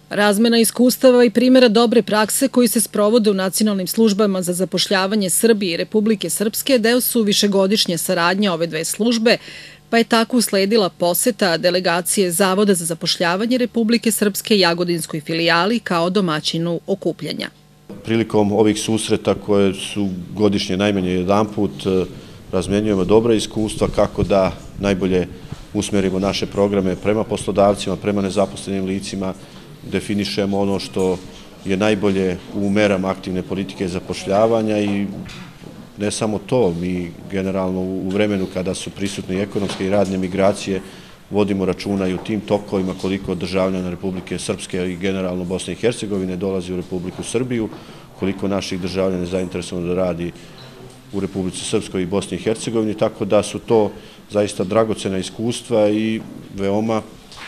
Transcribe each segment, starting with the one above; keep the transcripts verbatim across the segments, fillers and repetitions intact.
Razmena iskustava i primjera dobre prakse koji se sprovode u nacionalnim službama za zapošljavanje Srbije i Republike Srpske deo su višegodišnje saradnje ove dve službe, pa je tako usledila poseta delegacije Zavoda za zapošljavanje Republike Srpske Jagodinskoj filijali kao domaćinu okupljanja. Prilikom ovih susreta koje su godišnje najmanje jedan put, razmenjujemo dobra iskustva kako da najbolje usmerimo naše programe prema poslodavcima, prema nezaposlenim licima, definišemo ono što je najbolje u merama aktivne politike zapošljavanja i ne samo to, mi generalno u vremenu kada su prisutne ekonomske i radne migracije vodimo računa i u tim tokovima koliko državljana Republike Srpske i generalno Bosne i Hercegovine dolazi u Republiku Srbiju, koliko naših državljana je zainteresovano da radi u Republici Srpskoj i Bosni i Hercegovini, tako da su to zaista dragocena iskustva i veoma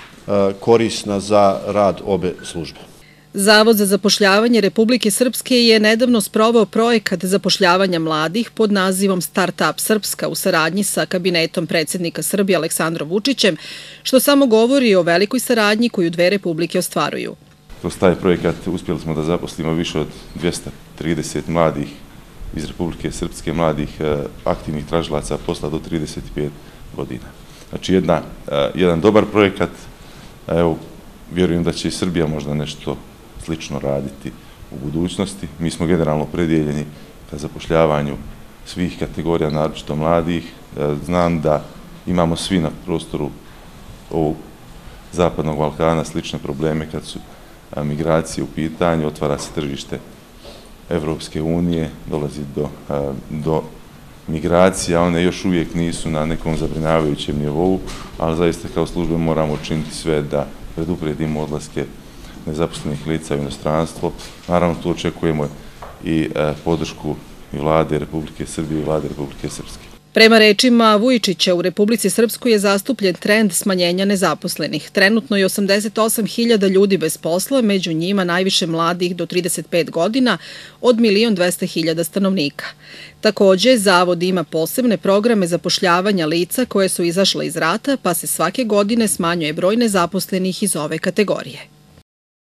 korisna za rad obe službe. Zavod za zapošljavanje Republike Srpske je nedavno sproveo projekat zapošljavanja mladih pod nazivom Startup Srpska u saradnji sa kabinetom predsjednika Srbije Aleksandrom Vučićem, što samo govori o velikoj saradnji koju dve republike ostvaruju. Kroz taj projekat uspjeli smo da zaposlimo više od dvjesto trideset mladih iz Republike Srpske, mladih aktivnih tražilaca posla do trideset pet godina. Znači jedna, jedan dobar projekat. Evo, vjerujem da će i Srbija možda nešto slično raditi u budućnosti. Mi smo generalno predijeljeni ka zapošljavanju svih kategorija, naročito mladih. Znam da imamo svi na prostoru ovog Zapadnog Balkana slične probleme kad su migracije u pitanju, otvara se tržište Evropske unije, dolazi do, do migracija, one još uvijek nisu na nekom zabrinjavajućem nivou, ali zaista kao službe moramo učiniti sve da predupredimo odlaske nezaposlenih lica u inostranstvo. Naravno, tu očekujemo i podršku i vlade Republike Srbije i vlade Republike Srpske. Prema rečima Vujičića, u Republici Srpskoj je zastupljen trend smanjenja nezaposlenih. Trenutno je osamdeset osam hiljada ljudi bez posla, među njima najviše mladih do trideset pet godina od milion dvesta hiljada stanovnika. Takođe, Zavod ima posebne programe zapošljavanja lica koje su izašle iz rata, pa se svake godine smanjuje broj nezaposlenih iz ove kategorije.